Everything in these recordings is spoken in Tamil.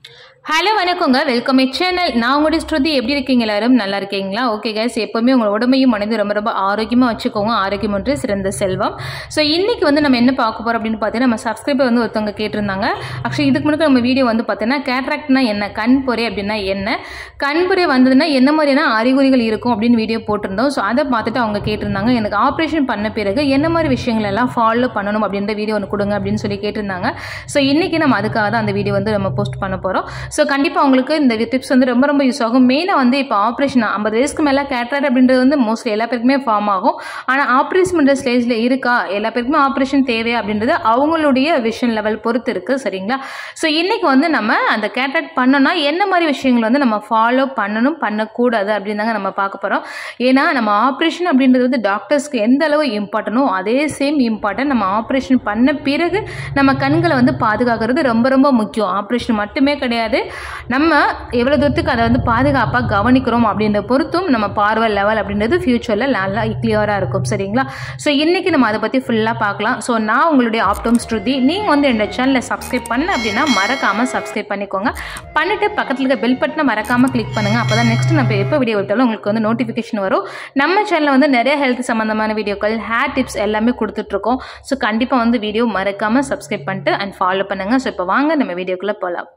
ஹலோ வணக்கங்க, வெல்கம் மை சேனல். நான் உங்களுடைய ஸ்ருதி. எப்படி இருக்கீங்க? எல்லாரும் நல்லா இருக்கீங்களா? ஓகே கைஸ், எப்போவுமே உங்களோட உடம்பையும் மனதையும் ரொம்ப ரொம்ப ஆரோக்கியமாக வச்சுக்கோங்க. ஆரோக்கியம் ஒன்று சிறந்த செல்வம். ஸோ இன்றைக்கி நம்ம என்ன பார்க்க போகிறோம் அப்படின்னு பார்த்தீங்கன்னா, நம்ம சப்ஸ்கிரைபர் ஒருத்தவங்க கேட்டிருந்தாங்க. ஆக்சுவலி இதுக்கு முன்னாடி நம்ம வீடியோ பார்த்தீங்கன்னா கேட்ராக்ட்னா என்ன, கண்புரை அப்படின்னா என்ன, கண்புரை வந்ததுன்னா என்ன மாதிரியான அறிகுறிகள் இருக்கும் அப்படின்னு வீடியோ போட்டிருந்தோம். ஸோ அதை பார்த்துட்டு அவங்க கேட்டிருந்தாங்க, எனக்கு ஆப்ரேஷன் பண்ண பிறகு என்ன மாதிரி விஷயங்கள் எல்லாம் ஃபாலோ பண்ணணும் அப்படின்ற வீடியோ ஒன்று கொடுங்க அப்படின்னு சொல்லி கேட்டிருந்தாங்க. ஸோ இன்றைக்கி நம்ம அதுக்காக தான் அந்த வீடியோ நம்ம போஸ்ட் பண்ண போகிறோம். ஸோ கண்டிப்பாக உங்களுக்கு இந்த டிப்ஸ் ரொம்ப ரொம்ப யூஸ் ஆகும். மெயினாக இப்போ ஆப்ரேஷன் 50 வயசுக்கு மேலே கேட்ராக்ட் அப்படின்றது மோஸ்ட்லி எல்லா பேருக்குமே ஃபார்ம் ஆகும். ஆனால் ஆப்ரேஷன் பண்ணுற ஸ்டேஜில் இருக்கா, எல்லா பேருக்குமே ஆப்ரேஷன் தேவையா அப்படின்றது அவங்களுடைய விஷன் லெவல் பொறுத்து இருக்குது. சரிங்களா? ஸோ இன்றைக்கி நம்ம அந்த கேட்ராக்ட் பண்ணோன்னா என்ன மாதிரி விஷயங்கள் நம்ம ஃபாலோ பண்ணணும், பண்ணக்கூடாது அப்படின்னு தாங்க நம்ம பார்க்க போகிறோம். ஏன்னா நம்ம ஆப்ரேஷன் அப்படின்றது டாக்டர்ஸ்க்கு எந்த அளவு இம்பார்ட்டனோ அதே சேம் இம்பார்ட்டன்ட் நம்ம ஆப்ரேஷன் பண்ண பிறகு நம்ம கண்களை பாதுகாக்கிறது ரொம்ப ரொம்ப முக்கியம். ஆப்ரேஷன் மட்டுமே கிடையாது, நம்ம எவ்வளோ தூரத்துக்கு அதை பாதுகாப்பாக கவனிக்கிறோம் அப்படின்ற பொறுத்தும் நம்ம பார்வை லெவல் அப்படின்றது ஃபியூச்சரில் நல்லா கிளியராக இருக்கும். சரிங்களா? ஸோ இன்றைக்கி நம்ம அதை பற்றி ஃபுல்லாக பார்க்கலாம். ஸோ நான் உங்களுடைய ஆப்டோம் ஸ்ருதி. நீங்கள் இந்த சேனலை சப்ஸ்கிரைப் பண்ண அப்படின்னா மறக்காமல் சப்ஸ்கிரைப் பண்ணிக்கோங்க. பண்ணிவிட்டு பக்கத்தில் இருக்க பெல் பட்டனை மறக்காமல் கிளிக் பண்ணுங்கள். அப்போ தான் நெக்ஸ்ட் நம்ம எப்போ வீடியோ விட்டாலும் உங்களுக்கு நோட்டிஃபிகேஷன் வரும். நம்ம சேனலில் நிறைய ஹெல்த் சம்மந்தமான வீடியோக்கள், ஹேர் டிப்ஸ் எல்லாமே கொடுத்துட்ருக்கோம். ஸோ கண்டிப்பாக வீடியோ மறக்காமல் சப்ஸ்கிரைப் பண்ணிட்டு அண்ட் ஃபாலோ பண்ணுங்கள். ஸோ இப்போ வாங்க நம்ம வீடியோக்குள்ளே போகலாம்.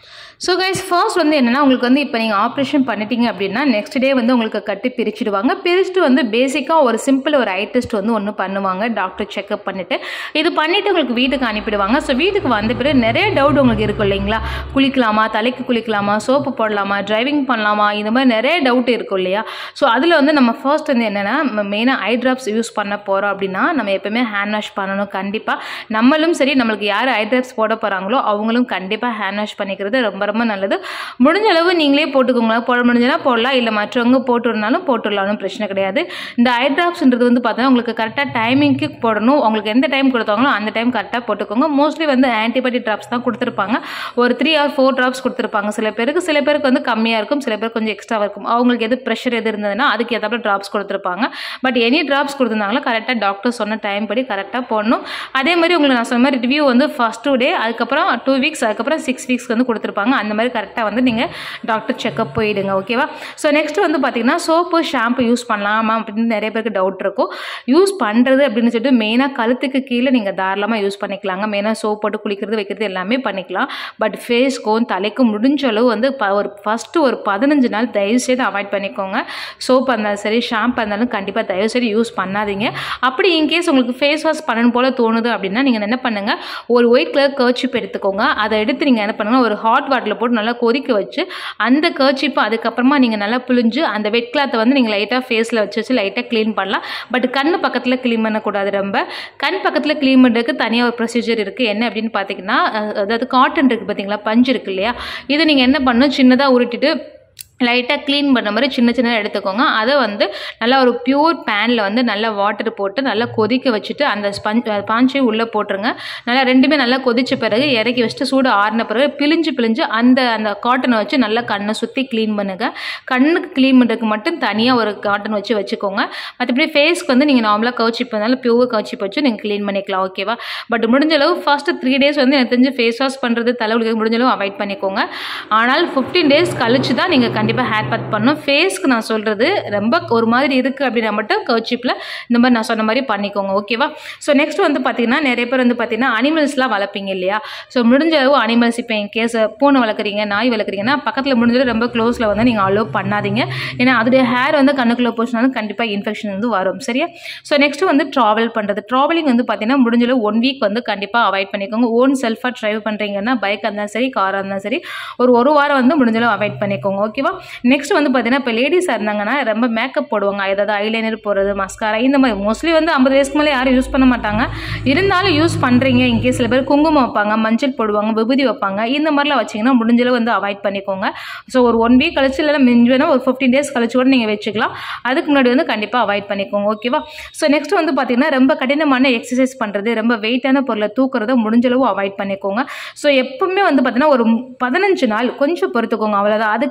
ஸோ கைஸ், ஃபர்ஸ்ட் என்னென்னா உங்களுக்கு இப்போ நீங்கள் ஆப்ரேஷன் பண்ணிட்டீங்க அப்படின்னா நெக்ஸ்ட் டே உங்களுக்கு கட்டி பிரிச்சுடுவாங்க. பிரிச்சுட்டு பேசிக்காக ஒரு சிம்பிள் ஒரு ஐ டெஸ்ட் ஒன்று பண்ணுவாங்க. டாக்டர் செக்அப் பண்ணிவிட்டு இது பண்ணிவிட்டு உங்களுக்கு வீட்டுக்கு அனுப்பிடுவாங்க. ஸோ வீட்டுக்கு வந்த பிறகு நிறைய டவுட் உங்களுக்கு இருக்கும் இல்லைங்களா? குளிக்கலாமா, தலைக்கு குளிக்கலாமா, சோப்பு போடலாமா, டிரைவிங் பண்ணலாமா, இந்த மாதிரி நிறைய டவுட் இருக்கும் இல்லையா? ஸோ அதில் நம்ம ஃபர்ஸ்ட் என்னென்னா மெயினாக ஐ ட்ராப்ஸ் யூஸ் பண்ண போகிறோம் அப்படின்னா நம்ம எப்போவுமே ஹேண்ட் வாஷ் பண்ணணும். கண்டிப்பாக நம்மளும் சரி, நம்மளுக்கு யார் ஐ ட்ராப்ஸ் போட போகிறாங்களோ அவங்களும் கண்டிப்பாக ஹேண்ட் வாஷ் பண்ணிக்கிறது ரொம்ப ரொம்ப நல்லது. முடிஞ்ச அளவு நீங்களே போட்டுக்கோங்க. போட முடிஞ்சனா போடலாம், இல்லை மற்றவங்க போட்டுருந்தாலும் போட்டுடலாம், பிரச்சனை கிடையாது. இந்த ஐ ட்ராப்ஸ்ன்றது பார்த்தீங்கன்னா உங்களுக்கு கரெக்டாக டைமிங்க்கு போடணும். உங்களுக்கு எந்த டைம் கொடுத்தாங்களோ அந்த டைம் கரெக்டாக போட்டுக்கோங்க. மோஸ்ட்லி ஆன்டிபயோட்டிக் ட்ராப்ஸ் தான் கொடுத்துருப்பாங்க. ஒரு 3 or 4 ட்ராப்ஸ் கொடுத்துருப்பாங்க. சில பேருக்கு கம்மியாக இருக்கும், சில பேருக்கு கொஞ்சம் எக்ஸ்ட்ராவாக இருக்கும். அவங்களுக்கு எது ப்ரெஷர் எது இருந்ததுன்னா அதுக்கு ஏதாவது ட்ராப்ஸ் கொடுத்துருப்பாங்க. பட் எனி ட்ராப்ஸ் கொடுத்துருந்தாங்களோ கரெக்டாக டாக்டர் சொன்ன டைம் படி கரெக்டாக போடணும். அதே மாதிரி உங்களுக்கு நான் சொன்ன மாதிரி ரிவ்யூ ஃபர்ஸ்ட் 2 டே, அதுக்கப்புறம் 2 வீக்ஸ், அதுக்கப்புறம் 6 வீக்ஸ்க்கு கொடுத்துருப்பாங்க. அந்த மாதிரி கரெக்டாக நீங்கள் டாக்டர் செக்அப் போயிடுங்க. ஓகேவா? ஸோ நெக்ஸ்ட் பார்த்தீங்கன்னா சோப்பு ஷாம்பு யூஸ் பண்ணலாமா அப்படின்னு நிறைய பேருக்கு டவுட் இருக்கும். யூஸ் பண்ணுறது அப்படின்னு சொல்லிட்டு மெயினாக கழுத்துக்கு கீழே நீங்கள் தாராளமாக யூஸ் பண்ணிக்கலாங்க. மெயினாக சோப் போட்டு குளிக்கிறது வைக்கிறது எல்லாமே பண்ணிக்கலாம். பட் ஃபேஸ்க்கும் தலைக்கும் முடிஞ்ச அளவு ஒரு ஃபஸ்ட்டு ஒரு 15 நாள் தயவுசெய்து அவாய்ட் பண்ணிக்கோங்க. சோப் இருந்தாலும் சரி, ஷாம்பு இருந்தாலும் கண்டிப்பாக தயவுசெய்து யூஸ் பண்ணாதீங்க. அப்படி இன்கேஸ் உங்களுக்கு ஃபேஸ் வாஷ் பண்ணணும் போல் தோணுது அப்படின்னா நீங்கள் என்ன பண்ணுங்கள், ஒரு ஒயிட் கலர் கர்ச்சிப் எடுத்துக்கோங்க. அதை எடுத்து நீங்கள் என்ன பண்ணுங்கள், ஒரு ஹாட் வாட்டரில் போட்டு நல்லா கொதிக்க வச்சு அந்த கர்ச்சிப்பை அதுக்கப்புறமா நீங்கள் நல்லா புழிஞ்சு அந்த வெட் கிளாத்தை நீங்கள் லைட்டாக ஃபேஸில் வச்சு லைட்டாக க்ளீன் பண்ணலாம். பட் கண் பக்கத்தில் க்ளீன் பண்ணக்கூடாது. ரொம்ப கண் பக்கத்தில் க்ளீன் பண்ணுறதுக்கு தனியாக ஒரு ப்ரொசீஜர் இருக்குது. என்ன அப்படின்னு பார்த்தீங்கன்னா, அதாவது காட்டன் இருக்குது பார்த்தீங்களா, பஞ்சு இருக்கு இல்லையா, இதை நீங்கள் என்ன பண்ணணும், சின்னதாக உருட்டிட்டு லைட்டாக க்ளீன் பண்ண மாதிரி சின்ன எடுத்துக்கோங்க. அதை நல்லா ஒரு பியூர் பேனில் நல்லா வாட்டர் போட்டு நல்லா கொதிக்க வச்சுட்டு அந்த பாஞ்சையும் உள்ளே போட்டுருங்க. நல்லா ரெண்டுமே நல்லா கொதிச்ச பிறகு இறக்கி வச்சுட்டு சூடு ஆறின பிறகு பிழிஞ்சு அந்த காட்டனை வச்சு நல்லா கண்ணை சுற்றி க்ளீன் பண்ணுங்கள். கண்ணுக்கு க்ளீன் பண்ணுறதுக்கு மட்டும் தனியாக ஒரு காட்டன் வச்சுக்கோங்க. மற்றபடி ஃபேஸ்க்கு நீங்கள் நார்மலாக கவுச்சிப் இருந்தாலும் பியூர் கவுச்சிப் வச்சு நீங்கள் க்ளீன் பண்ணிக்கலாம். ஓகேவா? பட் முடிஞ்ச அளவு ஃபர்ஸ்ட்டு 3 டேஸ் எனக்கு தெரிஞ்சு ஃபேஸ் வாஷ் பண்ணுறது தலைவலிக்கு முடிஞ்ச அளவு அவாய்ட் பண்ணிக்கோங்க. ஆனால் 15 டேஸ் கழிச்சு தான் நீங்கள் கண்டிப்பாக ஹேர் பேக் பண்ணணும். ஃபேஸ்க்கு நான் சொல்கிறது ரொம்ப ஒரு மாதிரி இருக்குது அப்படின்னா மட்டும் கர்ச்சிப்பில் இந்த மாதிரி நான் சொன்ன மாதிரி பண்ணிக்கோங்க. ஓகேவா? ஸோ நெக்ஸ்ட் பார்த்தீங்கன்னா நிறைய பேர் பார்த்தீங்கன்னா அனிமல்ஸ்லாம் வளர்ப்பீங்க இல்லையா? ஸோ முடிஞ்ச அளவு அனிமல்ஸ் இப்போ என் கேஸ் பூனை வளர்க்குறீங்க, நாய் வளர்க்குறீங்கன்னா பக்கத்தில் முடிஞ்சளவு ரொம்ப க்ளோஸில் நீங்கள் அலோவ் பண்ணாதீங்க. ஏன்னா அதோடைய ஹேர் கண்ணுக்குள்ளே போச்சுனாலும் கண்டிப்பாக இன்ஃபெக்ஷன் வரும். சரியா? ஸோ நெக்ஸ்ட் ட்ராவல் பண்ணுறது. ட்ராவலிங் பார்த்தீங்கன்னா முடிஞ்சளவு 1 வீக் கண்டிப்பாக அவாய்ட் பண்ணிக்கோங்க. ஓன் செல்ஃபாக ட்ரைவ் பண்ணுறீங்கன்னா பைக்காக இருந்தாலும் சரி, காராக இருந்தாலும் சரி, ஒரு வாரம் முடிஞ்சளவு அவாய்ட் பண்ணிக்கோங்க. ஓகேவா? நெக்ஸ்ட் பார்த்தீங்கன்னா இப்போ லேடிஸாக இருந்தாங்கன்னா ரொம்ப மேக்கப் போடுவாங்க. ஏதாவது ஐலைனர் போடுறது, மஸ்காரா, இந்த மாதிரி மோஸ்ட்லி 50 வயசுக்கு மேலே யாரும் யூஸ் பண்ண மாட்டாங்க. இருந்தாலும் யூஸ் பண்ணுறீங்க. இன்கேஸ் சில பேர் குங்குமம் வைப்பாங்க, மஞ்சள் போடுவாங்க, விபூதி வைப்பாங்க. இந்த மாதிரிலாம் வச்சிங்கன்னா முடிஞ்சளவு அவாய்ட் பண்ணிக்கோங்க. ஸோ ஒரு 1 வீக் கழிச்சு இல்லைனா மிஞ்சுனா ஒரு 15 டேஸ் கழிச்சு கூட நீங்கள் வச்சுக்கலாம். அதுக்கு முன்னாடி கண்டிப்பாக அவாய்ட் பண்ணிக்கோங்க. ஓகேவா? ஸோ நெக்ஸ்ட் பார்த்தீங்கன்னா ரொம்ப கடினமான எக்ஸசைஸ் பண்ணுறது, ரொம்ப வெயிட்டான பொருளை தூக்குறதை முடிஞ்சளவு அவாய்ட் பண்ணிக்கோங்க. ஸோ எப்பவுமே பார்த்தீங்கன்னா ஒரு 15 நாள் கொஞ்சம் பொறுத்துக்கோங்க, அவ்வளோதான். அதுக்கப்புறம் நீங்கள்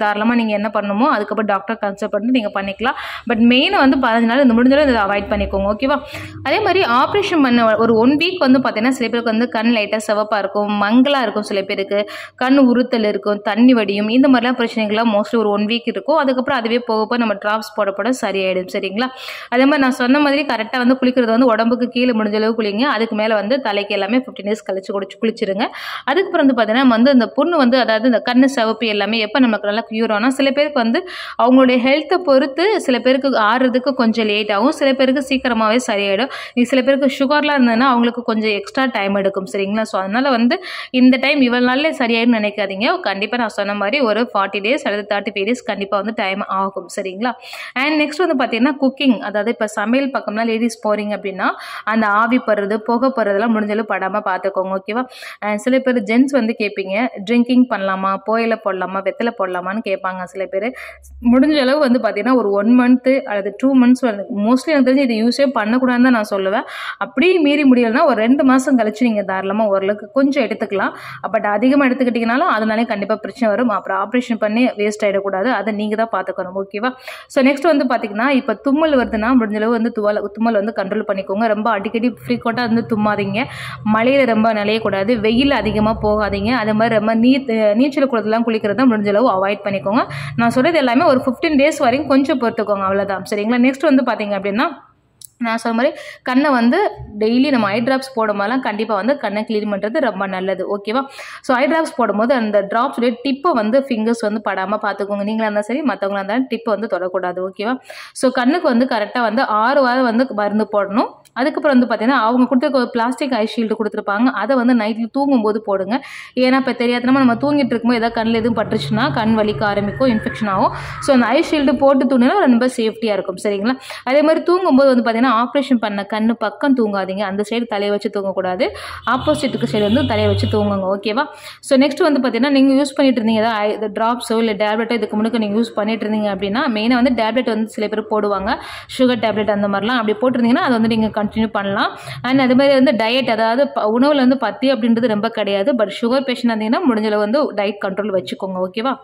தாராளமாக நீங்கள் என்ன பண்ணணுமோ அதுக்கப்புறம் டாக்டர் கன்சல்ட் பண்ணிட்டு நீங்கள் பண்ணிக்கலாம். பட் மெயின் வந்து 15 நாள் இந்த முடிஞ்சாலும் இதை அவாய்ட் பண்ணிக்கோங்க. ஓகேவா? அதே மாதிரி ஆப்ரேஷன் பண்ண ஒரு 1 வீக் வந்து பார்த்தீங்கன்னா சில பேருக்கு வந்து கண் லைட்டாக சிவப்பாக இருக்கும், மங்கலாக இருக்கும், சில பேருக்கு கண் உறுத்தல் இருக்கும், தண்ணி வடியும், இந்த மாதிரிலாம் பிரச்சனைகள்லாம் மோஸ்ட்லி ஒரு 1 வீக் இருக்கும். அதுக்கப்புறம் அதுவே போக நம்ம ட்ராப்ஸ் போட சரியாயிடும். சரிங்களா? அதே மாதிரி நான் சொன்ன மாதிரி கரெக்டாக வந்து குளிக்கிறது வந்து உடம்புக்கு கீழே முடிஞ்ச அளவு குளிங்க. அதுக்கு மேலே வந்து தலைக்கு எல்லாமே 15 டேஸ் கழிச்சு குளிச்சிருங்க. அதுக்கப்புறம் வந்து பார்த்தீங்கன்னா வந்து இந்த புண்ணு வந்து அதாவது இந்த கண்ணு சிவப்பு எல்லாமே எப்போ நமக்கு நல்லா க்யூர் ஆனால் சில பேருக்கு வந்து அவங்களுடைய ஹெல்த்தை பொறுத்து சில பேருக்கு ஆறுறதுக்கு கொஞ்சம் லேட் ஆகும், சில பேருக்கு சீக்கிரமாகவே சரியாயிடும். சில பேருக்கு சுகர்லாம் இருந்ததுன்னா அவங்களுக்கு கொஞ்சம் எக்ஸ்ட்ரா டைம் எடுக்கும். சரிங்களா? ஸோ அதனால் வந்து இந்த டைம் இவ்வளோ நாள்லே சரியாயிடும் நினைக்காதீங்க. கண்டிப்பாக நான் சொன்ன மாதிரி ஒரு 40 டேஸ் அல்லது 35 டேஸ் கண்டிப்பாக வந்து டைம் ஆகும். சரிங்களா? அண்ட் நெக்ஸ்ட் வந்து பார்த்தீங்கன்னா குக்கிங், அதாவது இப்போ சமையல் பக்கம்லாம் லேடிஸ் போகிறீங்க அப்படின்னா அந்த ஆவி படுறது புகை படுறதெல்லாம் முடிஞ்சாலும் படாமல் பார்த்துக்கோங்க. ஓகேவா? சில பேர் ஜென்ட்ஸ் வந்து கேட்பீங்க, ட்ரிங்கிங் பண்ணலாமா, புகையில போடலாமா, வெத்தலை போடலாமான்னு கேட்பாங்க. சில பேர் முடிஞ்ச அளவு வந்து பார்த்தீங்கன்னா ஒரு 1 மந்த்து அல்லது 2 மந்த்ஸ் வந்து மோஸ்ட்லி எனக்கு தெரிஞ்சு இதை யூஸே பண்ணக்கூடாதுன்னு தான் நான் சொல்லுவேன். அப்படியே மீறி முடியலைன்னா ஒரு 2 மாதம் கழிச்சு நீங்கள் தாராளமாக ஓரளவுக்கு கொஞ்சம் எடுத்துக்கலாம். பட் அதிகமாக எடுத்துக்கிட்டிங்கனாலும் அதனாலே கண்டிப்பாக பிரச்சனை வரும். அப்புறம் ஆப்ரேஷன் பண்ணி வேஸ்ட் ஆகிடக்கூடாது, அதை நீங்கள் தான் பார்த்துக்கணும். ஓகேவா? ஸோ நெக்ஸ்ட் வந்து பார்த்தீங்கன்னா இப்போ தும்மல் வருதுன்னா முடிஞ்சளவு வந்து தும்மல் வந்து கண்ட்ரோல் பண்ணிக்கோங்க. ரொம்ப அடிக்கடி ஃப்ரீக்வெண்ட்டாக வந்து தும்மாதீங்க, மழையில் ரொம்ப நனையக்கூடாது, வெயில் அதிகமாக போகாதீங்க, அதே மாதிரி ரொம்ப நீச்சல் குளத்துலாம் குளிக்கிறத முடிஞ்சளவு அவாய்ட் பண்ணிக்கோங்க. நான் சொல்கிறது எல்லாமே ஒரு 15 டேஸ் வரைக்கும் கொஞ்சம் பொறுத்துக்கோங்க, அவ்வளோதான். சரிங்களா? நெக்ஸ்ட் வந்து பார்த்தீங்க அப்படின்னா நான் சொன்ன மாதிரி கண்ணை வந்து டெய்லி நம்ம ஐ ட்ராப்ஸ் போடும் போதெல்லாம் கண்டிப்பாக வந்து கண்ணை க்ளீன் பண்ணுறது ரொம்ப நல்லது. ஓகேவா? ஸோ ஐ ட்ராப்ஸ் போடும்போது அந்த ட்ராப்ஸுடைய டிப்பை வந்து ஃபிங்கர்ஸ் வந்து படாமல் பார்த்துக்கோங்க. நீங்களாக இருந்தாலும் சரி மற்றவங்களா இருந்தாலும் டிப்பை வந்து தொடக்கூடாது. ஓகேவா? ஸோ கண்ணுக்கு வந்து கரெக்டாக வந்து 6 வாரம் வந்து மருந்து போடணும். அதுக்கப்புறம் வந்து பார்த்தீங்கன்னா அவங்க கொடுத்துருக்க ஒரு பிளாஸ்டிக் ஐ ஷீல்டு கொடுத்துருப்பாங்க, அதை வந்து நைட்டில் தூங்கும்போது போடுங்க. ஏன்னா இப்போ தெரியாதனமா நம்ம தூங்கிட்டு இருக்கும்போது ஏதாவது கண்ணில் எதுவும் பட்டுருச்சுன்னா கண் வலிக்க ஆரம்பிக்கும், இன்ஃபெக்ஷன் ஆகும். ஸோ அந்த ஐ ஷீல்டு போட்டு தூங்கினா ரொம்ப சேஃப்டியாக இருக்கும். சரிங்களா? அதே மாதிரி தூங்கும்போது வந்து பார்த்தீங்கன்னா ஆப்ரேஷன் பண்ண கண்ணு பக்கம் தூங்காதீங்க, அந்த சைடு தலையை வச்சு தூங்கக்கூடாது, ஆப்போசிட்டுக்கு சைடு வந்து தலையை வச்சு தூங்குங்க. ஓகேவா? ஸோ நெக்ஸ்ட் வந்து பார்த்தீங்கன்னா நீங்கள் யூஸ் பண்ணிட்டு இருந்தீங்க ஏதாவது ட்ராப்ஸோ இல்லை டேப்லெட்டோ இதுக்கு முன்னாடி நீங்கள் யூஸ் பண்ணிட்டு இருந்தீங்க அப்படின்னா மெயினாக வந்து டேப்லெட் வந்து சில பேர் போடுவாங்க, சுகர் டேப்லெட் அந்த மாதிரிலாம் அப்படி போட்டிருந்தீங்கன்னா அது வந்து நீங்கள் கண்டினியூ பண்ணலாம். அண்ட் அது மாதிரி வந்து டயட், அதாவது உணவில் வந்து பத்தி அப்படின்றது ரொம்ப கிடையாது. பட் சுகர் பேஷண்ட் இருந்தீங்கன்னா முடிஞ்சளவு வந்து டயட் கண்ட்ரோல் வச்சுக்கோங்க. ஓகேவா?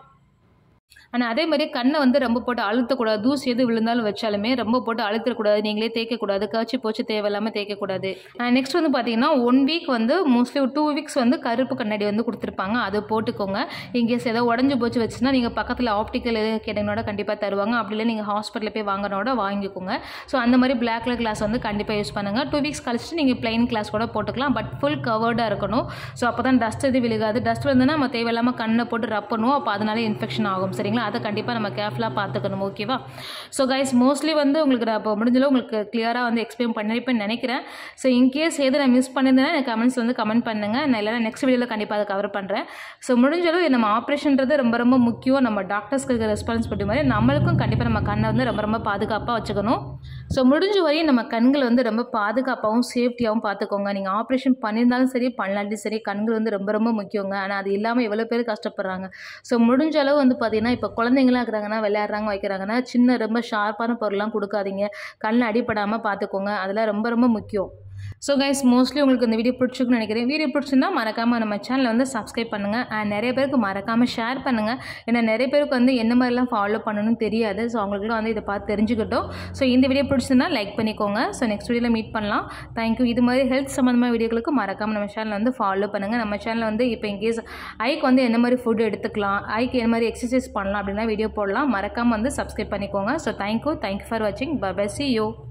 ஆனால் அதே மாதிரி கண்ணை வந்து ரொம்ப போட்டு அழுத்தக்கூடாது, தூசி எது விழுந்தாலும் வச்சாலுமே ரொம்ப போட்டு அழுத்தக்கூடாது, நீங்களே தேய்க்கக்கூடாது, கர்ச்சி போச்சு தேவையில்லாமல் தேய்க்கக்கூடாது. நெக்ஸ்ட் வந்து பார்த்தீங்கன்னா 1 வீக் வந்து மோஸ்ட்லி ஒரு 2 வீக்ஸ் வந்து கருப்பு கண்ணாடி வந்து கொடுத்துருப்பாங்க, அதை போட்டுக்கோங்க. இன்கேஸ் ஏதோ உடஞ்சி போச்சு வச்சுன்னா நீங்கள் பக்கத்தில் ஆப்டிக்கல் எதுவும் கேட்டீங்கனோட கண்டிப்பாக தருவாங்க, அப்படி இல்லை நீங்கள் ஹாஸ்பிட்டலில் போய் வாங்கினோட வாங்கிக்கோங்க. ஸோ அந்த மாதிரி பிளாக் கலர் கிளாஸ் வந்து கண்டிப்பாக யூஸ் பண்ணுங்கள். 2 வீக்ஸ் கழிச்சு நீங்கள் பிளைன் கிளாஸ் கூட போட்டுக்கலாம், பட் ஃபுல் கவர்டாக இருக்கணும். ஸோ அப்போ தான் டஸ்ட் எது விழுகாது. டஸ்ட் வந்துன்னா நம்ம தேவையில்லாமல் கண்ணை போட்டு ரப் பண்ணுவோம், அப்போ அதனால இன்ஃபெக்ஷன் ஆகும். சரிங்களா? அதை கண்டிப்பாக நம்ம கேர்ஃபுல்லாக பார்த்துக்கணும். ஓகேவா? ஸோ கைஸ் மோஸ்ட்லி வந்து உங்களுக்கு நான் இப்போ முடிஞ்சளவு உங்களுக்கு கிளியராக வந்து எக்ஸ்பிளைன் பண்ணியிருப்பேன்னு நினைக்கிறேன். ஸோ இன்கேஸ் எது நான் மிஸ் பண்ணியிருந்தேன்னா எனக்கு கமெண்ட்ஸ் வந்து கமெண்ட் பண்ணுங்கள், நான் இல்லைனா நெக்ஸ்ட் வீடியோவில் கண்டிப்பாக அதை கவர் பண்ணுறேன். ஸோ முடிஞ்சளவு நம்ம ஆப்ரேஷன்றது ரொம்ப ரொம்ப முக்கியம். நம்ம டாக்டர்ஸ்க்கு இருக்கிற ரெஸ்பான்சிபிலிட்டி மாதிரி நம்மளுக்கும் கண்டிப்பாக நம்ம கண்ணை வந்து ரொம்ப ரொம்ப பாதுகாப்பாக வச்சுக்கணும். ஸோ முடிஞ்ச வரையும் நம்ம கண்களை வந்து ரொம்ப பாதுகாப்பாகவும் சேஃப்டியாகவும் பார்த்துக்கோங்க. நீங்கள் ஆப்ரேஷன் பண்ணியிருந்தாலும் சரி பண்ணலாட்டி சரி கண்கள் வந்து ரொம்ப ரொம்ப முக்கியங்க. ஆனால் அது இல்லாமல் எவ்வளோ பேர் கஷ்டப்படுறாங்க. ஸோ முடிஞ்ச அளவு வந்து பார்த்தீங்கன்னா இப்போ குழந்தைங்களாம் இருக்கிறாங்கன்னா விளையாடுறாங்க வைக்கிறாங்கன்னா சின்ன ரொம்ப ஷார்ப்பான பொருள்லாம் கொடுக்காதீங்க, கண்ணில் அடிப்படாமல் பார்த்துக்கோங்க, அதெல்லாம் ரொம்ப ரொம்ப முக்கியம். ஸோ கைஸ் மோஸ்ட்லி உங்களுக்கு இந்த வீடியோ பிடிச்சிருக்குன்னு நினைக்கிறேன். வீடியோ பிடிச்சிருந்தா மறக்காமல் நம்ம சேனலை வந்து சப்ஸ்கிரைப் பண்ணுங்கள், அண்ட் நிறைய பேருக்கு மறக்காமல் ஷேர் பண்ணுங்கள். ஏன்னா நிறைய பேருக்கு வந்து என்ன மாதிரிலாம் ஃபாலோ பண்ணணும்னு தெரியாது. ஸோ அவங்களுக்குலாம் வந்து இதை பார்த்து தெரிஞ்சுக்கிட்டோம். ஸோ இந்த வீடியோ பிடிச்சிருந்தா லைக் பண்ணிக்கோங்க. ஸோ நெக்ஸ்ட் வீடியோவில் மீட் பண்ணலாம். தேங்க்யூ. இது மாதிரி ஹெல்த் சம்மந்தமான வீடியோக்களுக்கு மறக்காமல் நம்ம சேனலை வந்து ஃபாலோ பண்ணுங்கள். நம்ம சேனலில் வந்து இப்போ இன்கேஸ் ஐக்கு வந்து என்ன மாதிரி ஃபுட் எடுத்துக்கலாம், ஐக்கு என்ன மாதிரி எக்ஸசைஸ் பண்ணலாம் அப்படின்னா வீடியோ போடலாம். மறக்காமல் வந்து சப்ஸ்கிரைப் பண்ணிக்கோங்க. ஸோ தேங்க்யூ ஃபார் வாட்சிங். Bye bye. See you.